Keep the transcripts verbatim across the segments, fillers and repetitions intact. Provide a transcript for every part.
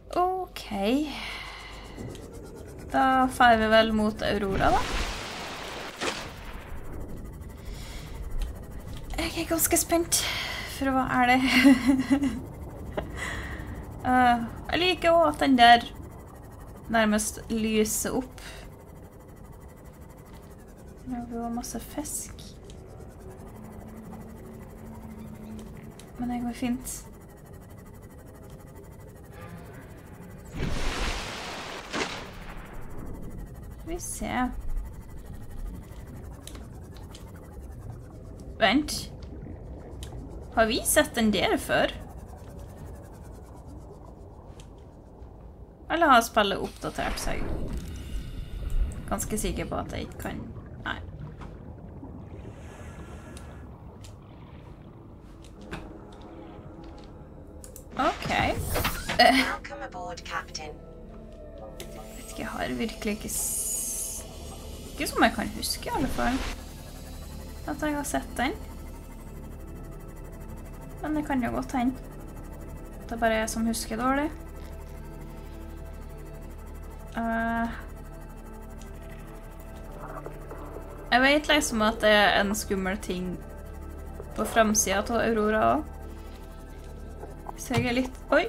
Ok. Da fer vi vel mot Aurora, da. Jeg er ganske spent, for hva er det? uh, jeg liker også at den der nærmest lyser opp. Nå har vi jo masse fisk. Men det går fint. Vi ser. Vent. Har vi sett den der før? Eller har spillet oppdatert seg? Ganske sikker på at jeg ikke kan... Nei. Ok. Uh. Welcome aboard, Captain. Vet ikke, jeg har virkelig ikke... S ikke som jeg kan huske i alle fall. At jeg har sett den. Men det kan jo godt hende. Det er bare jeg som husker dårlig. Uh, jeg vet liksom at det er en skummel ting på fremsiden av Aurora også. Så jeg er litt... Oi!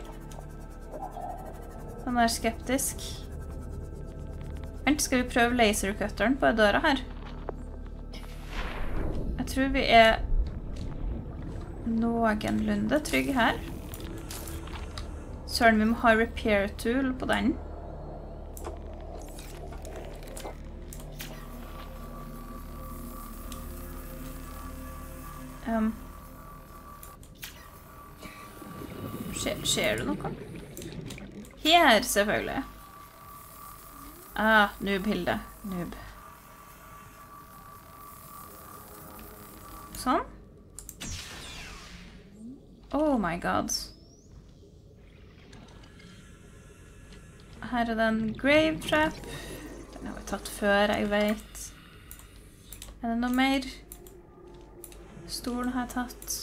Den er skeptisk. Vent, skal vi prøve lasercutteren på døra her? Jeg tror vi er noenlunde trygg her. Søren, vi må ha repair tool på den. Um. Skjer, skjer det noe? Her, selvfølgelig. Ah, noob-hilde. Noob. Sånn. Oh my god. Her er det en grave trap. Den har vi tatt før, jeg vet. Er det noe mer? Stolen har jeg tatt.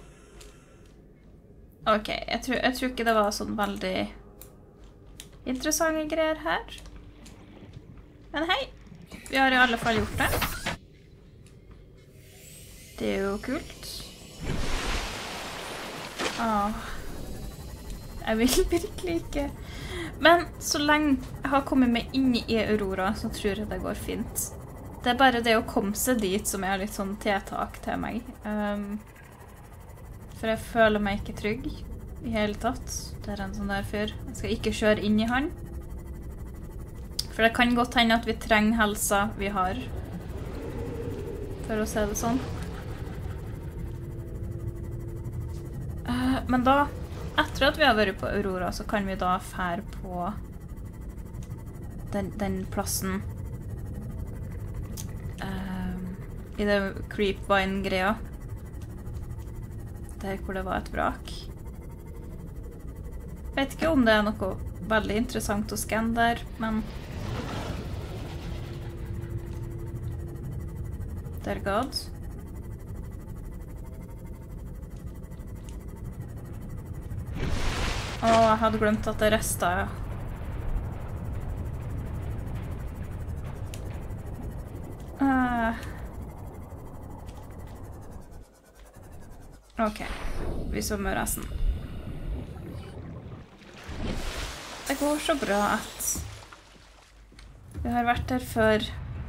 Ok, jeg tror, jeg tror ikke det var sånn veldig interessante greier her. Men hei, vi har i alle fall gjort det. Det er jo kult. Åh. Jeg vil virkelig ikke. Men så lenge jeg har kommet meg inn i Aurora, så tror jeg det går fint. Det er bare det å komme seg dit som er litt sånn tiltak til meg. Um, for jeg føler meg ikke trygg i hele tatt. Det er en sånn der fyr. Jeg skal ikke kjøre inn i han. For det kan godt hende at vi trenger helsa vi har. For å se det sånn. Uh, men da, etter at vi har vært på Aurora, så kan vi da fære på den, den plassen uh, i det creepvine-greia. Der hvor det var et vrak. Vet ikke om det er noe veldig interessant å skanne der, men der god. Åh, jeg hadde glemt at det restet, ja. Uh. Ok, vi svømmer resten. Det går så bra at vi har vært her før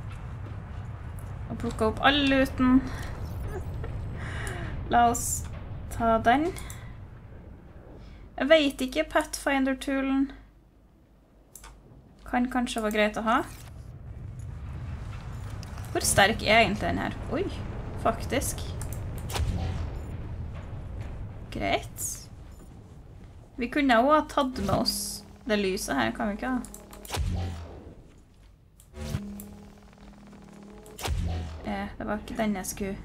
og plukket opp all luten. La oss ta den. Jeg vet ikke, Pathfinder-toolen kan kanskje være greit å ha. Hvor sterk er egentlig den her? Oi, faktisk. Greit. Vi kunne også ha tatt med oss det lyset her, kan vi ikke ha? Eh, det var ikke den jeg skulle...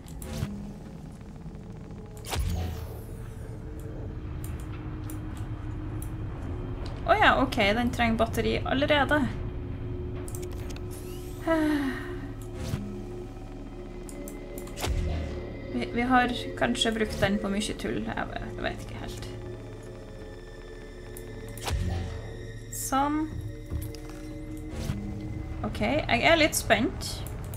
Åja, ok, den trenger batteri allerede. Vi, vi har kanskje brukt den på mye tull, jeg vet, jeg vet ikke helt. sånn. Ok, jeg er litt spent.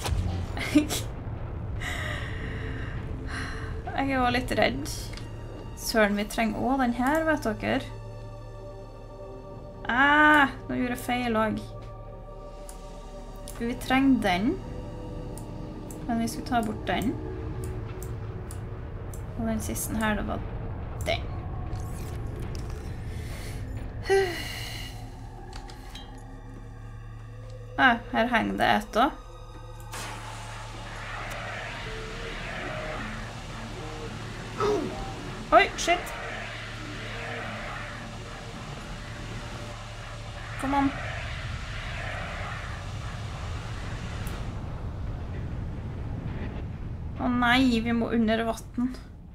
Jeg er også litt redd. Søren, vi trenger også den her, vet dere. Ah, nå gjorde jeg feil også. Vi trenger den. Men vi skulle ta bort den. Og den siste her, det var den. Ah, her henger det et også. Oi, shit. Kom an. Å nei, vi må under vatten.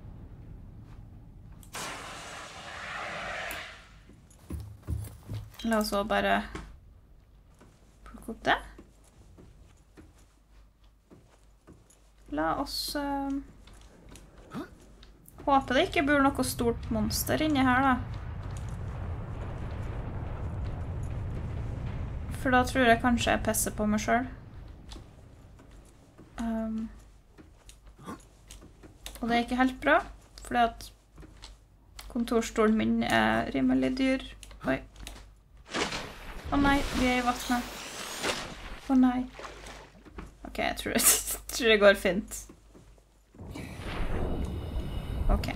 La oss også bare plukke opp det. La oss... Uh... Håper det ikke bor noe stort monster inni her, da. For da tror jeg kanskje jeg pisser på meg selv. Um, og det er ikke helt bra, fordi at kontorstolen min er rimelig dyr. Oi. Å nei, vi er i vattnet. Å nei. Ok, jeg tror, jeg tror det går fint. Ok.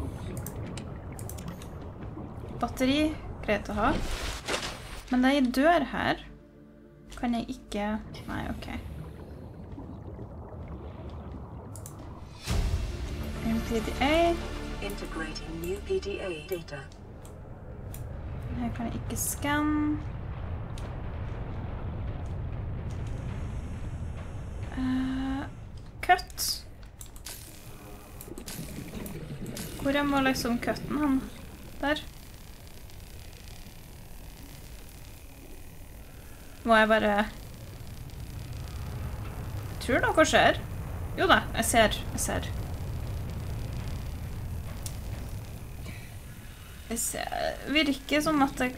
Batteri, greit å ha. Men det er en dør her. Kan jeg ikke... Nei, ok. En P D A. Integrating new P D A data. Her kan jeg ikke skanne. Uh, cut. Hvor jeg må liksom cutten han? Der. Må jeg bare... Jeg tror noe skjer. Jo da, jeg ser, jeg ser. Jeg ser, virker som at det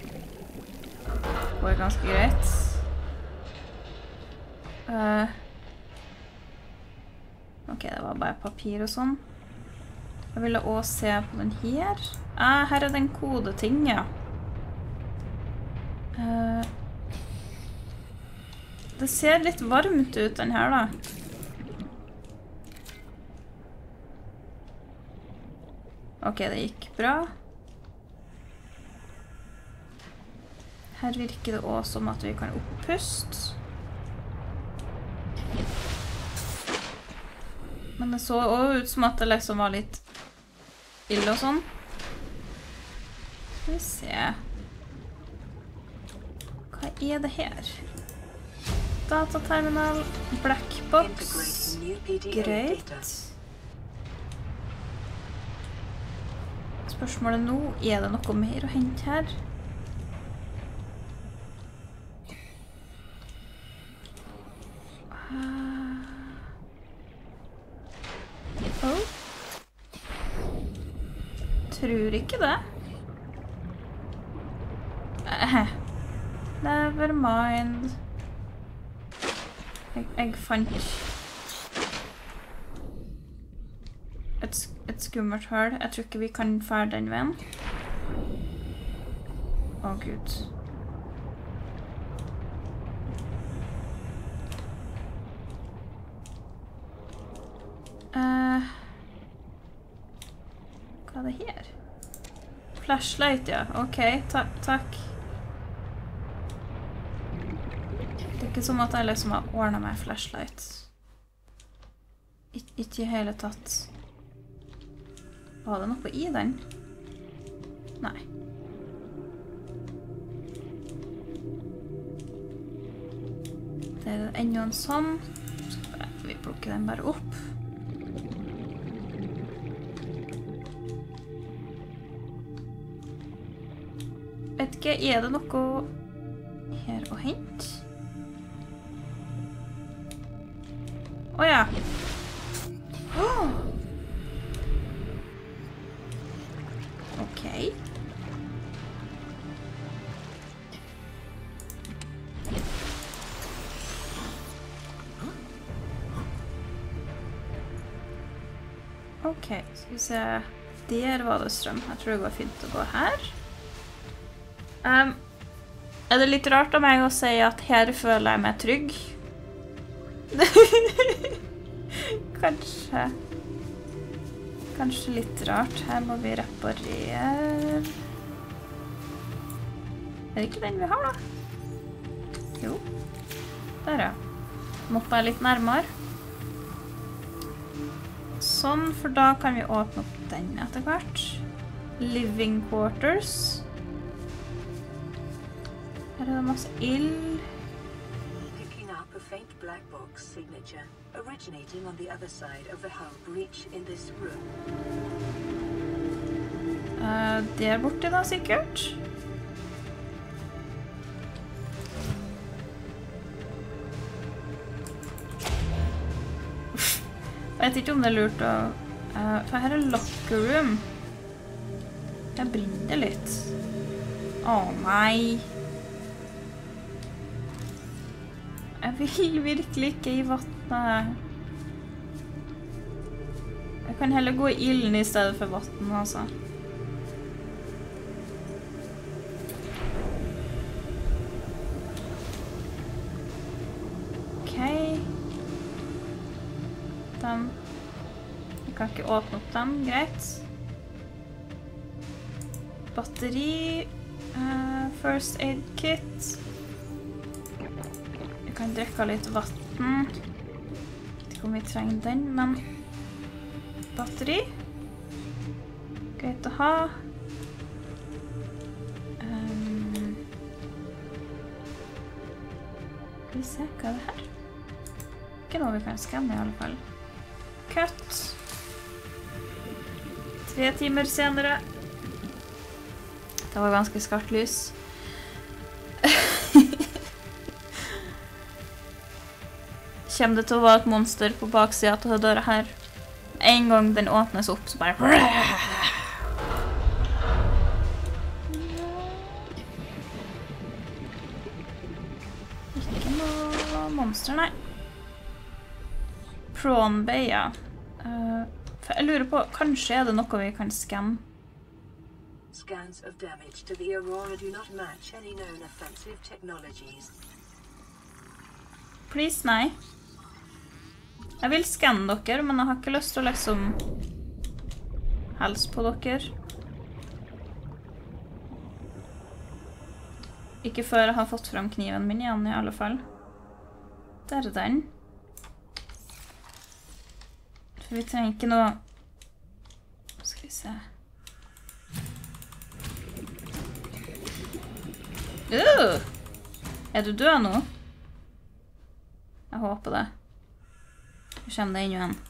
går ganske greit. Uh, ok, det var bare papir og sånn. Jeg ville også se på den her. Ah, her er den kodeting, ja. Uh, det ser litt varmt ut, den her, da. Ok, det gikk bra. Her virker det også som at vi kan opppuste. Men det så også ut som at det liksom var litt ille og sånn. Skal vi se. Hva er det her? Dataterminal, blackbox. Greit. Spørsmålet nå, er det noe mer å hente her? Oh. Tror ikke det. Eh. Never mind. Jeg, jeg fant et, et skummelt høl. Jeg tror ikke vi kan fære den veien. Å, Gud. Uh, hva er det her? Flashlight, ja. Ok, ta takk. Det er ikke som at jeg liksom har ordnet meg flashlight. Ik ikke i hele tatt. Var det noe i den? Nei. Det er enda en sånn. Så vi plukker den bare opp. Vet ikke, er det noe her å hente? Åja! Oh. Ok. Ok, skal vi se. Der var det strøm. Jeg tror det går fint å gå her. Um, er det litt rart av meg å si at her føler jeg meg trygg? Kanskje. Kanskje litt rart. Her må vi reparere. Er det ikke den vi har, da? Jo. Der, ja. Moppa litt nærmere. Sånn, for da kan vi åpne opp den etter hvert. Living quarters. Her er det masse ild. Picking up a faint black box signature originating on the other side of the hull breach in this room. Uh, der borte da, sikkert. Jeg vet ikke om det er lurt å... Uh, for her er locker room. Her brenner det litt. Åh, nei. Jeg vil virkelig ikke i vattnet. Jeg kan heller gå i ilden i stedet for vatten, altså. Ok. Den. Jeg kan ikke åpne opp den, greit. Batteri. Uh, first aid kit. Jeg kan drikke litt vatten. Jeg vet ikke om vi trenger den, men... Batteri. Greit å ha. Um... Skal vi se, hva er det her? Ikke noe vi kan skanne i alle fall. Cut. Tre timer senere. Det var ganske skarpt lys. Kommer det til å være et monster på baksiden av døra her? En gang den åpnes opp, så bare... Ikke noe monster, nei. Prawn Bay, ja. Uh, for jeg lurer på, kanskje er det noe vi kan skanne? Scans of damage to the Aurora do not match any known offensive technologies. Please, nei. Jeg vil skanne dere, men jeg har ikke lyst til å liksom helse på dere. Ikke før jeg har fått frem kniven min igjen i alle fall. Der er den. For vi trenger ikke noe... Skal vi se... Uh! Er du død nå? Jeg håper det. Nå kommer det inn igjen.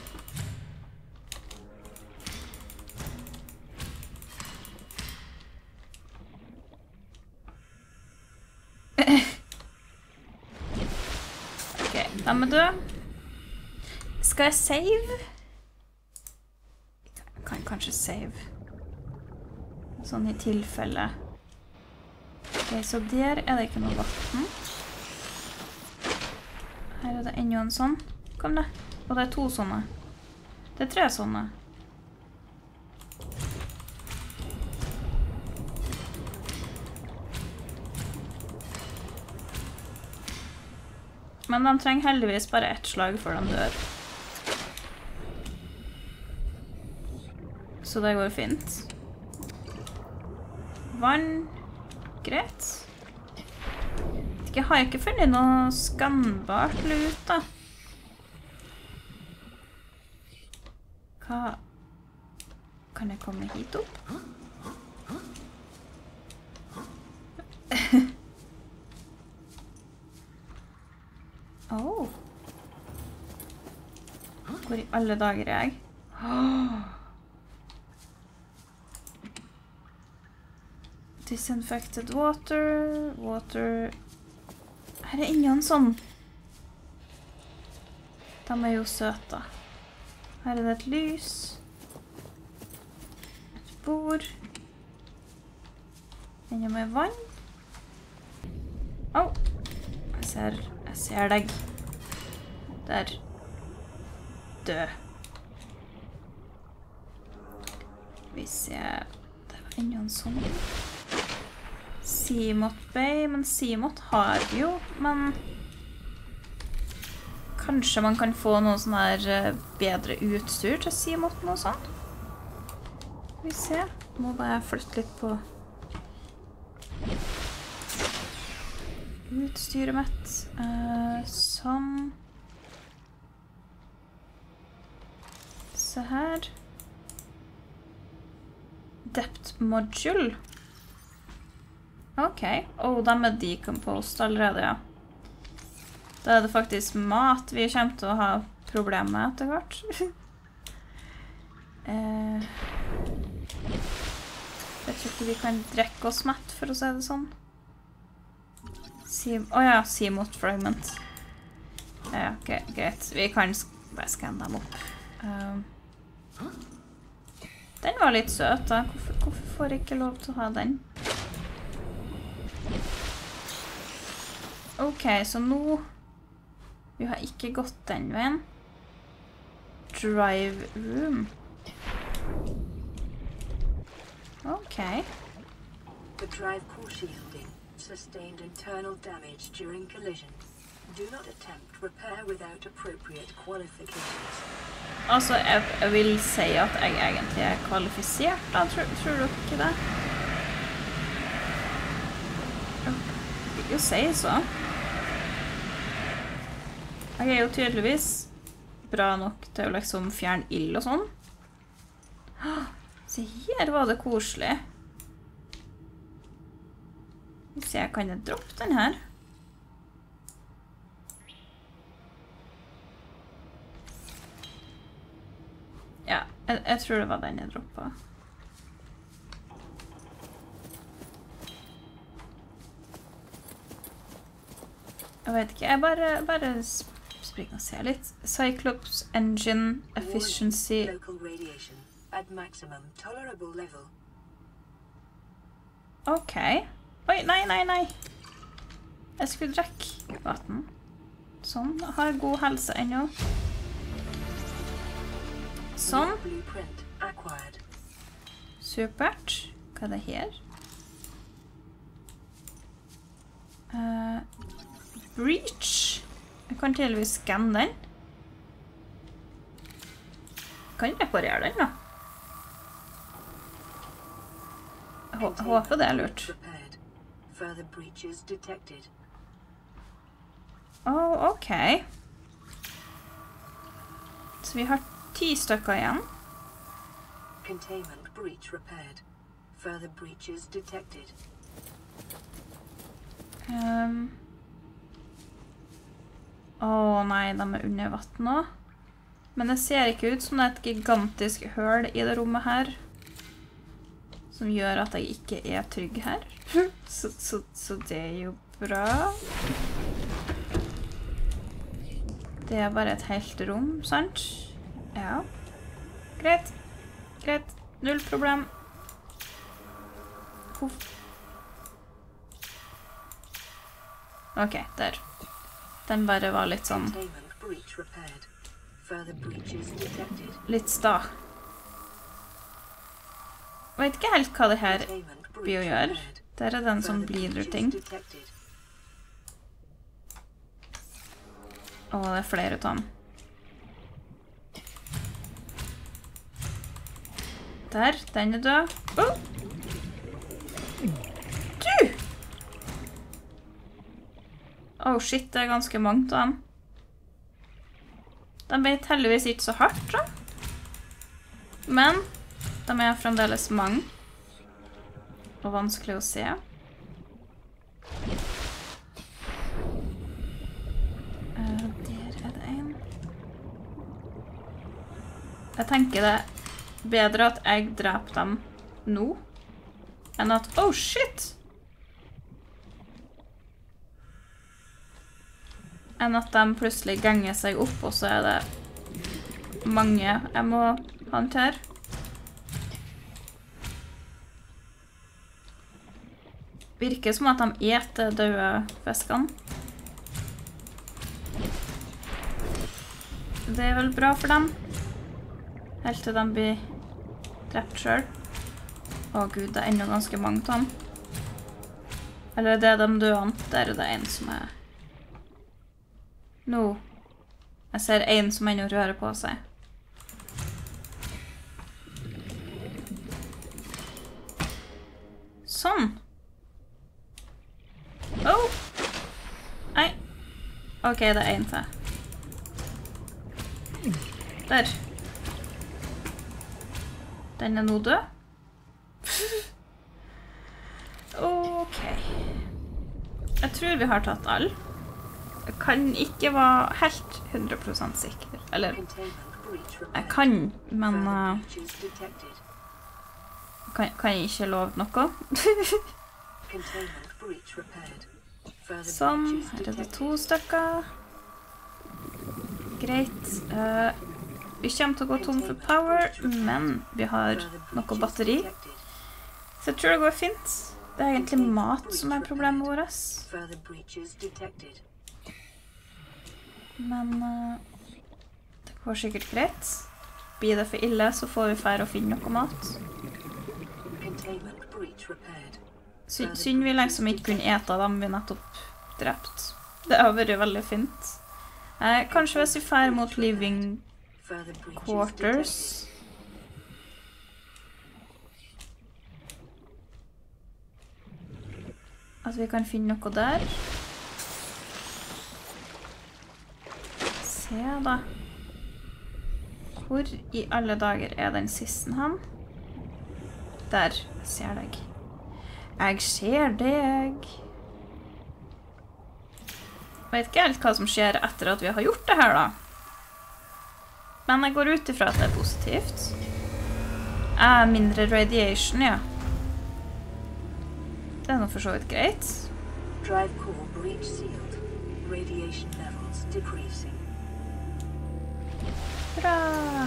Ok, de er døde. Skal jeg save? Jeg kan kanskje save. Sånn i tilfelle. Ok, så der er det ikke noe vatten. Her er det enda en sånn. Kom det. Og det er to sånne. Det er tre sånne. Men de trenger heldigvis bare ett slag før de dør. Så det går fint. Vann. Greit. Jeg har ikke funnet noe skannbart lut, da. Hva... Kan jeg komme hit opp? Åh. Hvor i alle dager er jeg? Åh. Disinfected water, water... Her er ingen sånn. De er jo søte. Her er det et lys. Et bord. Enda med vann. Åh! Jeg ser, jeg ser deg. Der. Død. Vi ser... Det var enda en sånn. Seamoth Bay, men Seamoth har vi jo, men... Kanskje man kan få noe sånn her bedre utstyr til Seamothen og sånn. Vi ser. Må bare flytte litt på utstyret mitt. Uh, sånn. Se her. Depth module. Ok. Åh, de er decomposed allerede, ja. Da er det faktisk mat vi kommer til å ha problemer med etter hvert. eh, jeg tror ikke vi kan drekke oss mett, for å si det sånn. Åh oh ja, Seamoth Fragment. Ja, okay, greit. Vi kan bare skanne dem opp. Um, den var litt søt da. Hvorfor, hvorfor får jeg ikke lov til å ha den? Ok, så nå... Vi har ikke gått den veien. Drive room. Ok. The drive core shielding sustained internal damage during collision. Do not attempt repair without appropriate qualifications. Altså, jeg, jeg vil si at jeg egentlig er kvalifisert, da. Tror, tror du ikke det? Jeg vil jo si så. Jeg er jo tydeligvis bra nok til å liksom fjerne ild og sånn. Se her var det koselig. Hvis jeg kan jeg droppe den her. Ja, jeg, jeg tror det var den jeg droppet. Jeg vet ikke, jeg bare... bare springer og ser litt. Cyclops engine efficiency. Local radiation at maximum tolerable level. Ok. Oi, nei, nei, nei. Jeg skulle drekke vatten. Sånn, jeg har god helse ennå. Sånn. Supert. Hva er det her? Uh, breach. Jeg kan tydeligvis skanne den. Jeg kan reparere den da. Jeg hå håper det er lurt. Åh, ok. Så vi har ti stykker igjen. Containment breach repaired. Further breaches detected. Um... Åh nei, de er under vatten nå. Men det ser ikke ut som det er et gigantisk høl i det rommet her. Som gjør at jeg ikke er trygg her. så, så, så det er jo bra. Det er bare et helt rom, sant? Ja. Greit. Greit. Null problem. Huff. Ok, der. Den bare var litt sånn... Litt sta. Jeg vet ikke helt hva det her blir å gjøre. Der er den som bleeder-ting. Å, det er flere ut av dem. Der, den er død. Oh! Du! Oh shit, det er ganske mange av dem. De vet heldigvis ikke så hardt, da. Men de er fremdeles mange. Og vanskelig å se. Uh, der er det en. Jeg tenker det er bedre at jeg dreper dem nå, enn at, oh shit! Enn at de plutselig ganger seg opp, og så er det mange jeg må håndtere. Virker som at de eter døde fiskene. Det er vel bra for dem. Helt til de blir drept selv. Å gud, det er enda ganske mange av dem. Eller det er de døde. Der er det en som er... Nå. Jeg ser en som ennå rører på seg. Sånn. Oh! Nei. Ok, det er en til. Der. Den er nå død. Ok. Jeg tror vi har tatt all. Jeg kan ikke være helt hundre prosent sikker. Eller, jeg kan, men uh, kan, kan jeg ikke love noe. Sånn, her er det to stykker. Greit. Uh, vi kommer til å gå tom for power, men vi har noe batteri. Så jeg tror det går fint. Det er egentlig mat som er problemet vårt. Men uh, det går sikkert greit. Blir det for ille, så får vi færre å finne noe mat. Sy synd vi liksom ikke kunne ete dem vi nettopp drept. Det har vært veldig fint. Eh, kanskje hvis vi fær mot living quarters. At vi kan finne noe der. Se da. Hvor i alle dager er den sisten han? Der, ser deg. Jeg ser deg. Jeg vet ikke helt hva som skjer etter at vi har gjort det her da. Men jeg går ut ifra at det er positivt. Eh, mindre radiation, ja. Det er nå for så vidt greit. Drive core breach sealed. Radiation levels decreasing. Bra!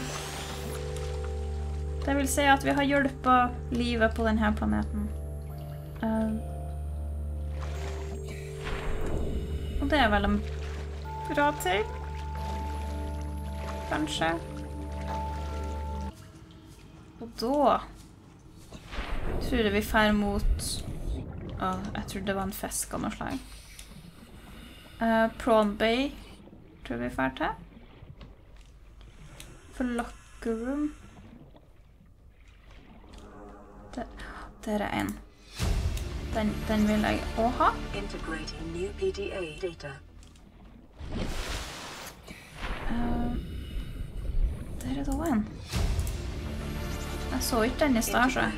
Det vil si at vi har hjulpet livet på denne planeten. Uh, og det er vel en bra ting. Kanskje. Og da tror jeg vi fer mot... Oh, jeg tror det var en fisk av noe slag. Uh, Prawn Bay tror vi fer til. For locker room. Der, der er en. Den, den vil jeg også ha. Integrating new P D A data. Uh, der er det også en. Jeg så ikke den i stad, så.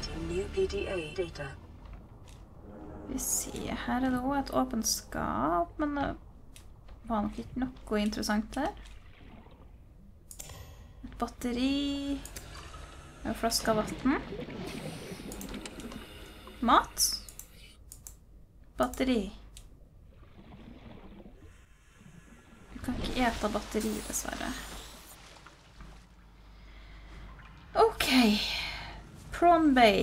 Vi ser, her er det også et åpent skap, men det var nok ikke noe interessant der. Et batteri. En flaske av vatten. Mat. Batteri. Vi kan ikke ete batteri, dessverre. Ok. Prawn Bay.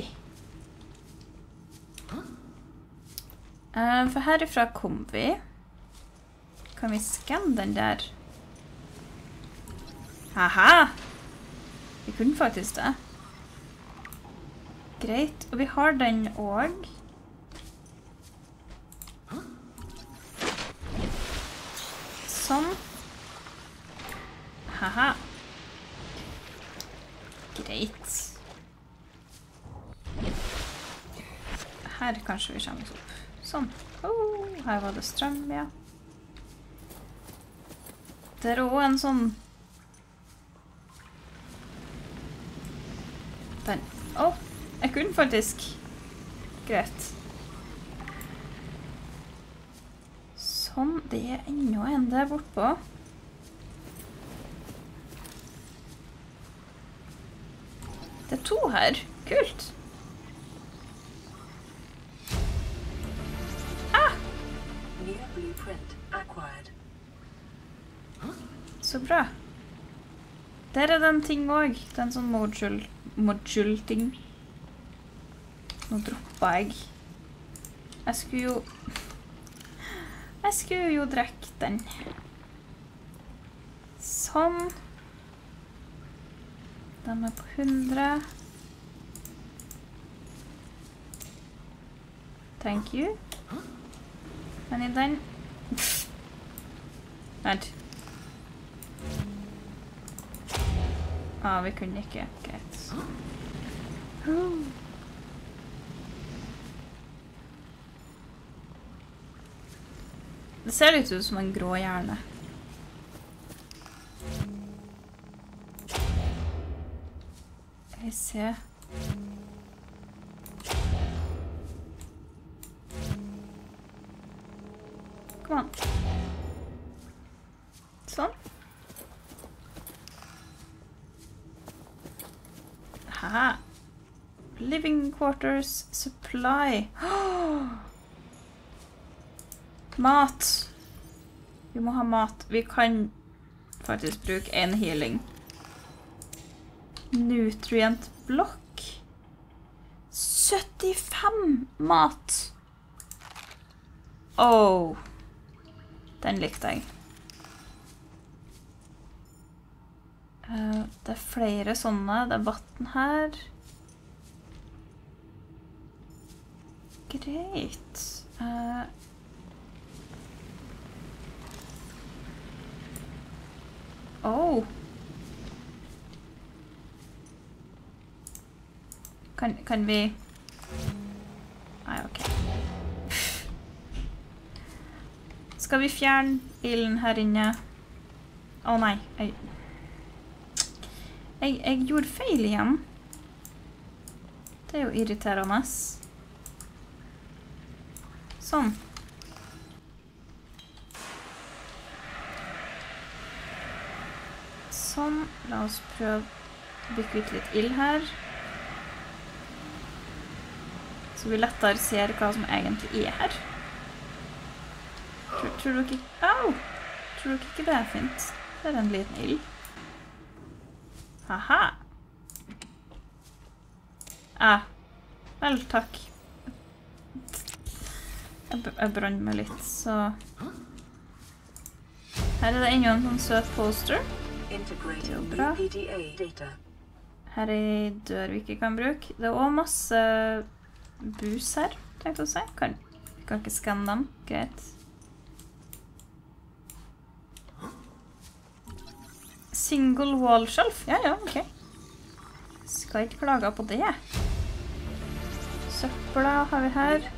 Uh, for herifra kom vi. Kan vi skanne den der? Haha! Vi kunne faktisk det. Greit, og vi har den også. Sånn. Haha. Greit. Her kanskje vi kommer oss opp. Sånn. Oh, her var det strøm, ja. Det er også en sånn... Den. Åh, oh, jeg kunne faktisk... Greit. Sånn, det er enda en der bortpå. Det er to her. Kult. Så bra. Der er det en ting også. Det er en sånn module, module ting. Nå droppet jeg. Jeg skulle jo... Jeg skulle jo drekke den. Sånn. De er på hundre. Thank you. Men i den... Vent. Ah, vi kunne ikke. Greit. Det ser litt ut som en grå hjerne. Jeg ser... Kom an. Sånn. Haha. Living quarters supply. Mat. Vi må ha mat. Vi kan faktisk bruke en healing. Nutrient block. syttifem mat. Åh. Den likte jeg. Uh, det er flere sånne. Det er vatten her. Greit. Uh, oh. Kan, kan vi... Nei, ok. Skal vi fjerne ilden her inne? Å oh, nei, jeg... jeg... Jeg gjorde feil igjen. Det er jo irriterende. Sånn. Sånn. La oss prøve å bytte ut litt ild her. Så vi lettere ser hva som egentlig er her. Tror, tror dere ikke... Au! Tror dere ikke det er fint? Det er en liten ild. Haha! Ah, vel, takk. Jeg, jeg brann meg litt, så... Her er det enda en sånn søt poster. Det er bra. Her er en dør vi ikke kan bruke. Det er også masse bus her, tenkte jeg å si. Kan, vi kan ikke skanne dem, greit. Single wall shelf. Ja, ja, ok. Skal ikke klage på det. Søppla har vi her.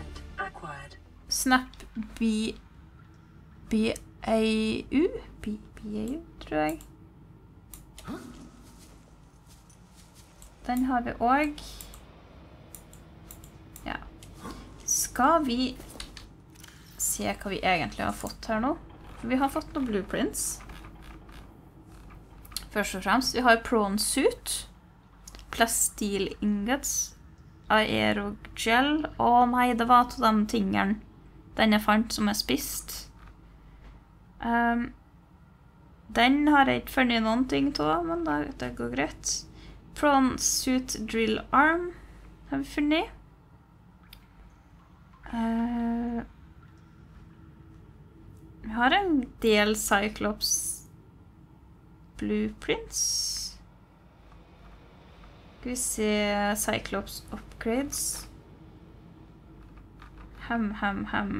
Snap B... B A U? B A U, tror jeg. Den har vi også. Ja. Skal vi se hva vi egentlig har fått her nå? Vi har fått noen blueprints. Først og fremst, vi har prawn suit, plastil ingots, aerogel. Å nei, det var to de tingene den jeg fant som er spist. Um, den har jeg ikke funnet noen ting til, men det, det går greit. Prawn suit drill arm har vi funnet. Uh, vi har en del Cyclops blueprints. Skal vi se Cyclops upgrades. Hem, hem, hem.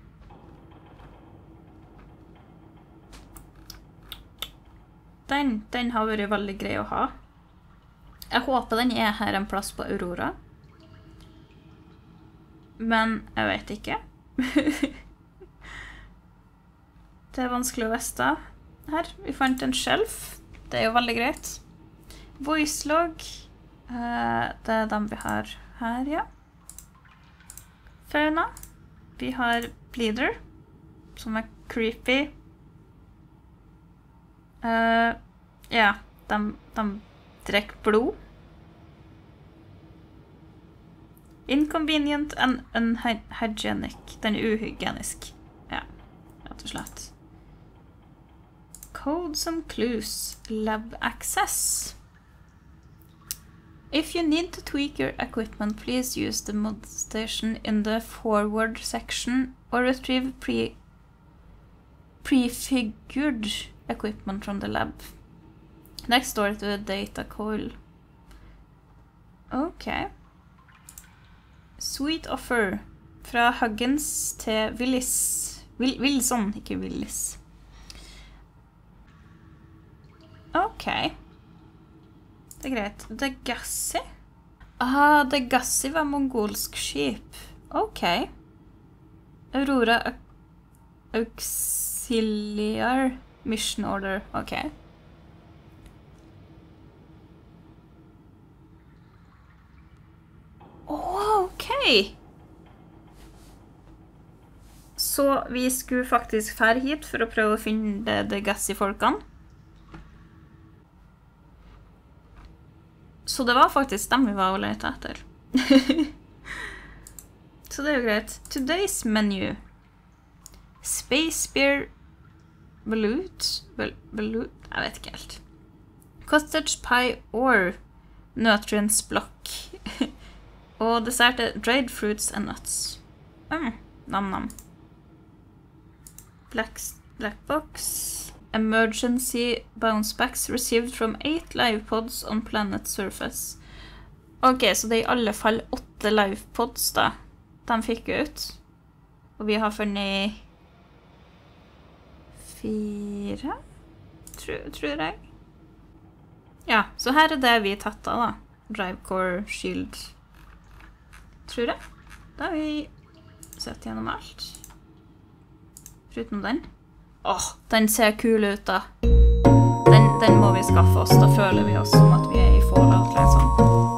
Den, den har vært veldig grei å ha. Jeg håper den er her en plass på Aurora. Men jeg vet ikke. Det er vanskelig å vite. Her, vi fant en shelf. Det er jo veldig greit. Voicelog. Uh, det er dem vi har her, ja. Fauna. Vi har Bleeder, som er creepy. Uh, ja, de, de drekker blod. Inconvenient and unhygienic. Den er uhygienisk. Ja, rett og slett. Codes and clues. Lab access. If you need to tweak your equipment, please use the mod station in the forward section or retrieve pre prefigured equipment from the lab. Next door to the data coil. Okay. Sweet offer. Fra Huggins til Willis. Will Wilson, ikke Willis. Ok. Det er greit. Degassi? Ah, Degassi var mongolsk skip. Ok. Aurora Auxiliar Mission Order. Ok. Oh, ok. Så vi skulle faktisk fære hit for å prøve å finne Degassi-folkene. Så det var faktisk dem vi var å lete etter. Så det er jo greit. Today's menu. Space Beer Velout? Velout? Jeg vet ikke helt. Cottage Pie or Nutrients Block. Og dessert er dried fruits and nuts. Mm, nam-nam. Black, black box. Emergency bounce backs received from eight live pods on planet surface. Ok, så det er i alle fall åtte live pods da. De fikk ut. Og vi har funnet fire, tror, tror jeg. Ja, så her er det vi tatt av da. Drive core, shield. Tror jeg. Da har vi sett gjennom alt. Foruten den. Åh, den ser kul ut da. Den, den må vi skaffe oss. Da føler vi oss som at vi er i Fallout, liksom.